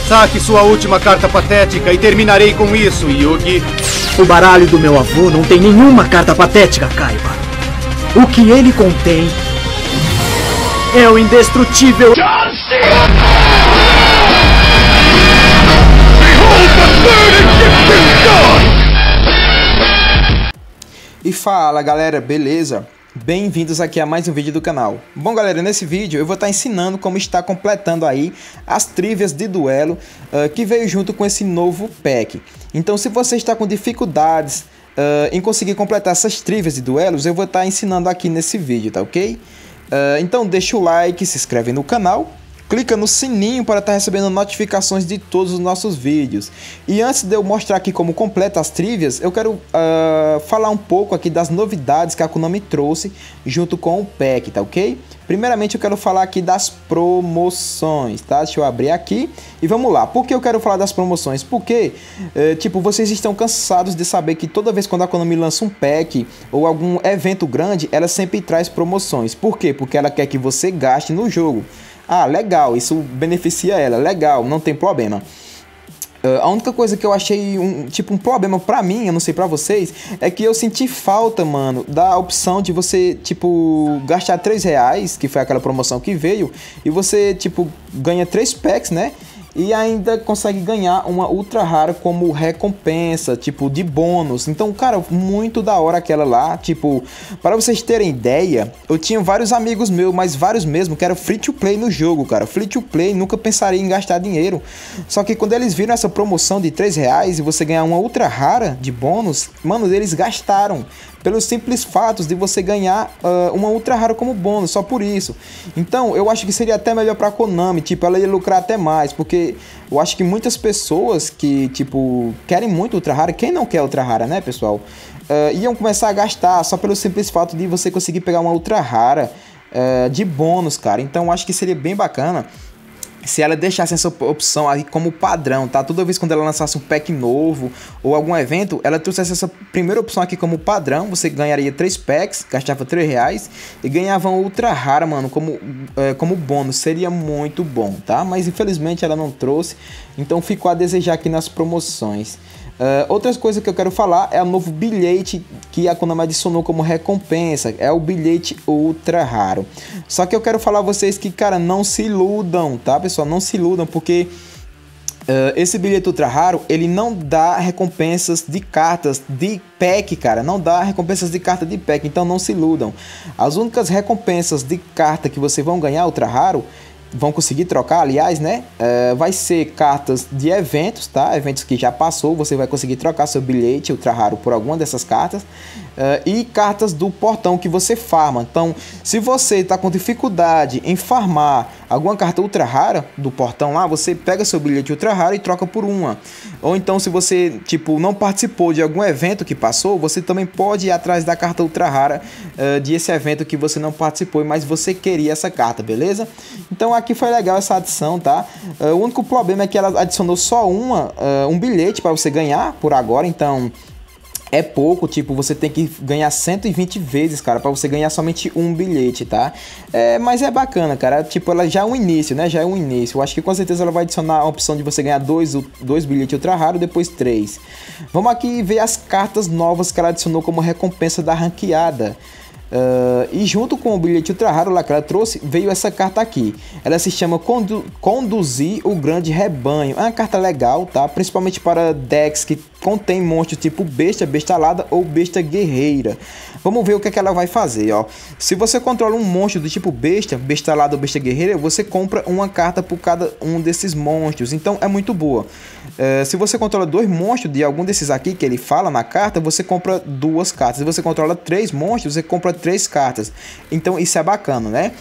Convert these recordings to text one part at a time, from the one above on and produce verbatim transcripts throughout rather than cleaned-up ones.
Saque sua última carta patética e terminarei com isso, Yugi. O baralho do meu avô não tem nenhuma carta patética, Kaiba. O que ele contém é o indestrutível... E fala galera, beleza? Bem-vindos aqui a mais um vídeo do canal. Bom galera, nesse vídeo eu vou estar ensinando como está completando aí as trivias de duelo uh, que veio junto com esse novo pack. Então se você está com dificuldades uh, em conseguir completar essas trivias de duelos, eu vou estar ensinando aqui nesse vídeo, tá ok? Uh, então deixa o like, se inscreve no canal, clica no sininho para estar recebendo notificações de todos os nossos vídeos. E antes de eu mostrar aqui como completa as trivias, eu quero uh, falar um pouco aqui das novidades que a Konami trouxe junto com o pack, tá ok? Primeiramente eu quero falar aqui das promoções, tá? Deixa eu abrir aqui e vamos lá. Por que eu quero falar das promoções? Porque, eh, tipo, vocês estão cansados de saber que toda vez quando a Konami lança um pack ou algum evento grande, ela sempre traz promoções. Por quê? Porque ela quer que você gaste no jogo. Ah, legal, isso beneficia ela, legal, não tem problema. Uh, a única coisa que eu achei um, tipo um problema pra mim, eu não sei pra vocês, é que eu senti falta, mano, da opção de você, tipo, gastar três reais, que foi aquela promoção que veio, e você, tipo, ganha três packs, né? E ainda consegue ganhar uma ultra rara como recompensa, tipo, de bônus. Então, cara, muito da hora aquela lá. Tipo, para vocês terem ideia, eu tinha vários amigos meus, mas vários mesmo, que era free to play no jogo, cara. Free to play, nunca pensaria em gastar dinheiro. Só que quando eles viram essa promoção de três reais e você ganhar uma ultra rara de bônus, mano, eles gastaram. Pelos simples fatos de você ganhar uh, uma ultra rara como bônus, só por isso. Então, eu acho que seria até melhor pra Konami, tipo, ela ia lucrar até mais, porque eu acho que muitas pessoas que, tipo, querem muito ultra rara, quem não quer ultra rara, né, pessoal? Uh, iam começar a gastar só pelo simples fato de você conseguir pegar uma ultra rara uh, de bônus, cara. Então, eu acho que seria bem bacana se ela deixasse essa opção aí como padrão, tá? Toda vez quando ela lançasse um pack novo ou algum evento, ela trouxesse essa primeira opção aqui como padrão, você ganharia três packs, gastava três reais e ganhava uma ultra rara, mano, como, é, como bônus. Seria muito bom, tá? Mas infelizmente ela não trouxe, então ficou a desejar aqui nas promoções. Uh, outras coisas que eu quero falar é o novo bilhete que a Konami adicionou como recompensa, é o bilhete ultra raro. Só que eu quero falar a vocês que, cara, não se iludam, tá, pessoal? Não se iludam, porque uh, esse bilhete ultra raro, ele não dá recompensas de cartas de pack, cara. Não dá recompensas de carta de pack, então não se iludam. As únicas recompensas de carta que vocês vão ganhar ultra raro, vão conseguir trocar, aliás, né? Uh, vai ser cartas de eventos, tá? Eventos que já passou, você vai conseguir trocar seu bilhete ultra raro por alguma dessas cartas. Uh, e cartas do portão que você farma. Então, se você está com dificuldade em farmar alguma carta ultra rara do portão lá, você pega seu bilhete ultra raro e troca por uma. Ou então, se você, tipo, não participou de algum evento que passou, você também pode ir atrás da carta ultra rara uh, de esse evento que você não participou, mas você queria essa carta, beleza? Então, aqui foi legal essa adição, tá? Uh, o único problema é que ela adicionou só uma, uh, um bilhete para você ganhar por agora, então é pouco, tipo, você tem que ganhar cento e vinte vezes, cara, pra você ganhar somente um bilhete, tá? É, mas é bacana, cara, tipo, ela já é um início, né? Já é um início. Eu acho que com certeza ela vai adicionar a opção de você ganhar dois, dois bilhetes ultra raro, depois três. Vamos aqui ver as cartas novas que ela adicionou como recompensa da ranqueada. Uh, e junto com o bilhete ultra raro lá que ela trouxe, veio essa carta aqui. Ela se chama Condu Conduzir o Grande Rebanho. É uma carta legal, tá? Principalmente para decks que contém monstros tipo besta, besta alada ou besta guerreira. Vamos ver o que, é que ela vai fazer, ó. Se você controla um monstro do tipo besta, besta alada ou besta guerreira, você compra uma carta por cada um desses monstros. Então é muito boa. Uh, se você controla dois monstros de algum desses aqui que ele fala na carta, você compra duas cartas. Se você controla três monstros, você compra três cartas. Então isso é bacana, né?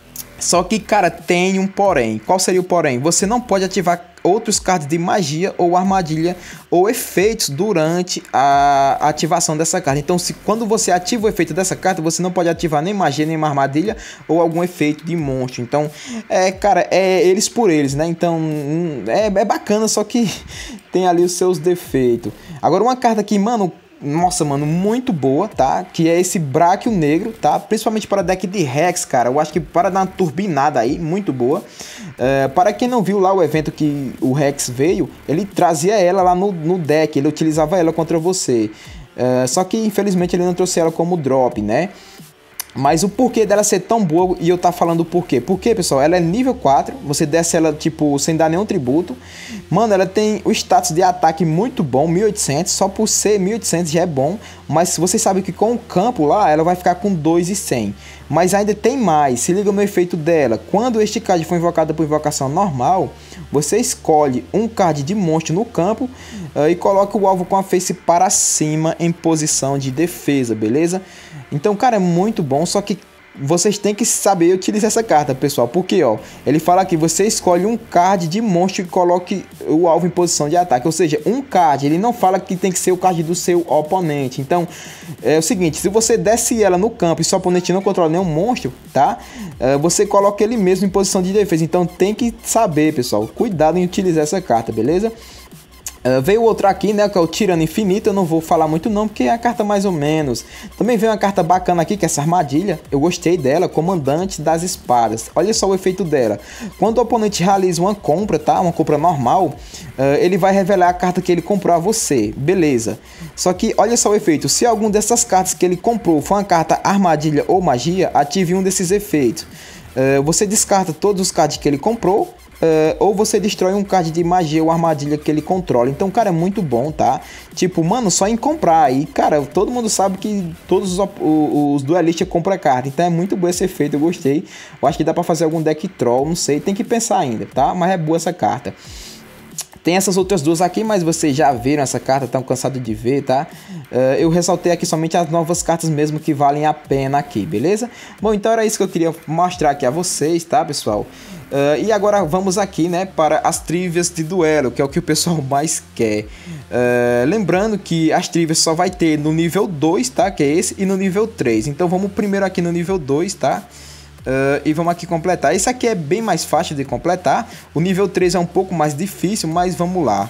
Só que, cara, tem um porém. Qual seria o porém? Você não pode ativar outros cards de magia ou armadilha ou efeitos durante a ativação dessa carta. Então, se quando você ativa o efeito dessa carta, você não pode ativar nem magia, nem uma armadilha ou algum efeito de monstro. Então, é, cara, é eles por eles, né? Então, é, é bacana, só que tem ali os seus defeitos. Agora, uma carta que, mano, nossa, mano, muito boa, tá? Que é esse Bráquio Negro, tá? Principalmente para deck de Rex, cara. Eu acho que para dar uma turbinada aí, muito boa. Uh, para quem não viu lá o evento que o Rex veio, ele trazia ela lá no, no deck, ele utilizava ela contra você. Uh, só que infelizmente ele não trouxe ela como drop, né? Mas o porquê dela ser tão boa, e eu tá falando o porquê. Porque, pessoal, ela é nível quatro, você desce ela, tipo, sem dar nenhum tributo. Mano, ela tem o status de ataque muito bom, mil e oitocentos, só por ser mil e oitocentos já é bom. Mas vocês sabem que com o campo lá, ela vai ficar com dois mil e cem. Mas ainda tem mais, se liga no efeito dela. Quando este card for invocado por invocação normal, você escolhe um card de monstro no campo uh, e coloca o alvo com a face para cima em posição de defesa, beleza? Então, cara, é muito bom, só que vocês têm que saber utilizar essa carta, pessoal. Porque, ó, ele fala que você escolhe um card de monstro e coloque o alvo em posição de ataque. Ou seja, um card, ele não fala que tem que ser o card do seu oponente. Então, é o seguinte, se você desce ela no campo e seu oponente não controla nenhum monstro, tá? É, você coloca ele mesmo em posição de defesa. Então, tem que saber, pessoal, cuidado em utilizar essa carta, beleza? Uh, veio outro aqui, né, que é o Tirano Infinito. Eu não vou falar muito não, porque é a carta mais ou menos. Também veio uma carta bacana aqui, que é essa armadilha. Eu gostei dela, Comandante das Espadas. Olha só o efeito dela. Quando o oponente realiza uma compra, tá, uma compra normal, uh, ele vai revelar a carta que ele comprou a você. Beleza. Só que olha só o efeito. Se algum dessas cartas que ele comprou for uma carta armadilha ou magia, ative um desses efeitos. Uh, você descarta todos os cards que ele comprou. Uh, ou você destrói um card de magia ou armadilha que ele controla. Então, cara, é muito bom, tá? Tipo, mano, só em comprar. E, cara, todo mundo sabe que todos os, os, os duelistas compram carta. Então é muito bom esse efeito, eu gostei. Eu acho que dá pra fazer algum deck troll, não sei. Tem que pensar ainda, tá? Mas é boa essa carta. Tem essas outras duas aqui, mas vocês já viram essa carta, estão cansados de ver, tá? Uh, eu ressaltei aqui somente as novas cartas mesmo que valem a pena aqui, beleza? Bom, então era isso que eu queria mostrar aqui a vocês, tá, pessoal? Uh, e agora vamos aqui, né, para as trivias de duelo, que é o que o pessoal mais quer. Uh, lembrando que as trivias só vai ter no nível dois, tá? Que é esse, e no nível três. Então vamos primeiro aqui no nível dois, tá? Uh, e vamos aqui completar. Esse aqui é bem mais fácil de completar. O nível três é um pouco mais difícil, mas vamos lá.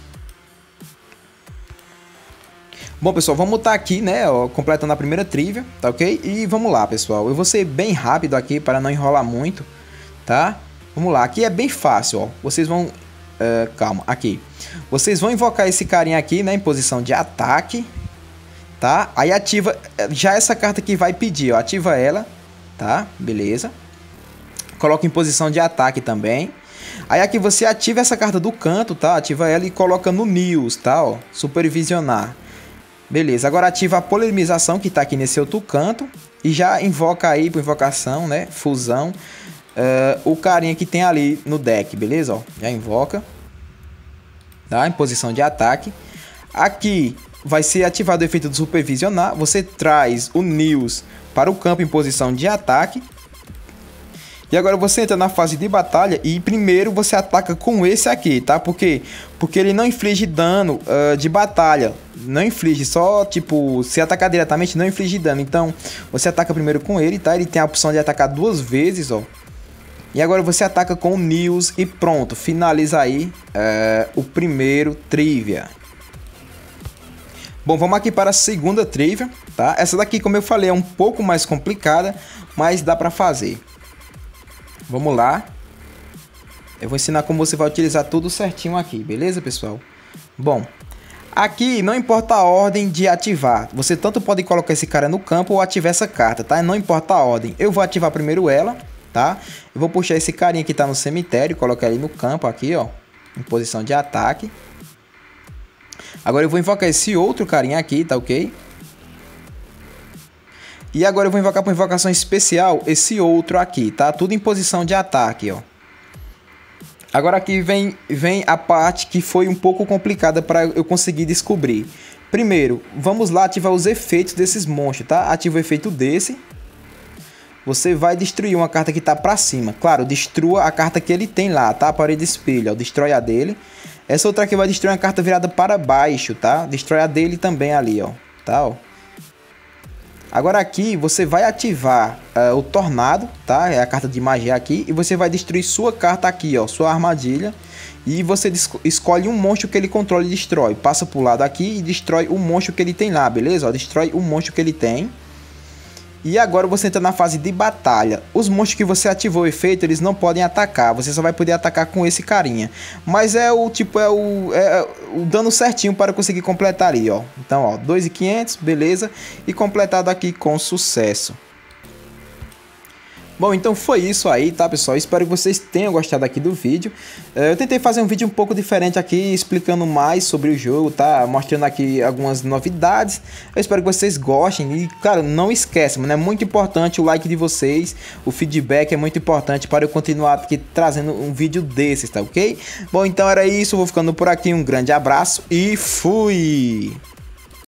Bom, pessoal, vamos estar aqui, né, ó, completando a primeira trivia, tá ok? E vamos lá, pessoal. Eu vou ser bem rápido aqui para não enrolar muito, tá? Vamos lá. Aqui é bem fácil, ó. Vocês vão... Uh, calma, aqui. Vocês vão invocar esse carinha aqui, né, em posição de ataque, tá? Aí ativa... Já essa carta que vai pedir, ó. Ativa ela. Tá, beleza. Coloca em posição de ataque também. Aí aqui você ativa essa carta do canto, tá? Ativa ela e coloca no News, tá? Ó, supervisionar. Beleza, agora ativa a polarização que tá aqui nesse outro canto. E já invoca aí, por invocação, né? Fusão. Uh, o carinha que tem ali no deck, beleza? Ó, já invoca. Tá? Em posição de ataque. Aqui vai ser ativado o efeito do supervisionar. Você traz o News para o campo em posição de ataque. E agora você entra na fase de batalha e primeiro você ataca com esse aqui, tá? Por quê? Porque ele não inflige dano uh, de batalha. Não inflige, só tipo, se atacar diretamente não inflige dano. Então você ataca primeiro com ele, tá? Ele tem a opção de atacar duas vezes, ó. E agora você ataca com o News e pronto. Finaliza aí uh, o primeiro trivia. Bom, vamos aqui para a segunda trivia, tá? Essa daqui, como eu falei, é um pouco mais complicada, mas dá para fazer. Vamos lá. Eu vou ensinar como você vai utilizar tudo certinho aqui, beleza, pessoal? Bom, aqui não importa a ordem de ativar. Você tanto pode colocar esse cara no campo ou ativar essa carta, tá? Não importa a ordem. Eu vou ativar primeiro ela, tá? Eu vou puxar esse carinha que tá no cemitério, colocar ele no campo aqui, ó, em posição de ataque. Agora eu vou invocar esse outro carinha aqui, tá ok? E agora eu vou invocar por invocação especial esse outro aqui, tá? Tudo em posição de ataque, ó. Agora aqui vem, vem a parte que foi um pouco complicada para eu conseguir descobrir. Primeiro, vamos lá ativar os efeitos desses monstros, tá? Ativa o efeito desse. Você vai destruir uma carta que tá pra cima. Claro, destrua a carta que ele tem lá, tá? A parede espelho, ó. Destrói a dele. Essa outra aqui vai destruir uma carta virada para baixo, tá? Destrói a dele também ali, ó. Tá, ó. Agora aqui você vai ativar uh, o Tornado, tá? É a carta de magia aqui. E você vai destruir sua carta aqui, ó. Sua armadilha. E você escolhe um monstro que ele controla e destrói. Passa pro lado aqui e destrói o monstro que ele tem lá, beleza? Ó, destrói o monstro que ele tem. E agora você entra na fase de batalha. Os monstros que você ativou o efeito, eles não podem atacar. Você só vai poder atacar com esse carinha. Mas é o tipo, é o, é o dano certinho para conseguir completar ali, ó. Então, ó, dois mil e quinhentos, beleza. E completado aqui com sucesso. Bom, então foi isso aí, tá, pessoal? Espero que vocês tenham gostado aqui do vídeo. Eu tentei fazer um vídeo um pouco diferente aqui, explicando mais sobre o jogo, tá? Mostrando aqui algumas novidades. Eu espero que vocês gostem e, cara, não esqueçam, mano, é muito importante o like de vocês, o feedback é muito importante para eu continuar aqui trazendo um vídeo desses, tá ok? Bom, então era isso, vou ficando por aqui, um grande abraço e fui!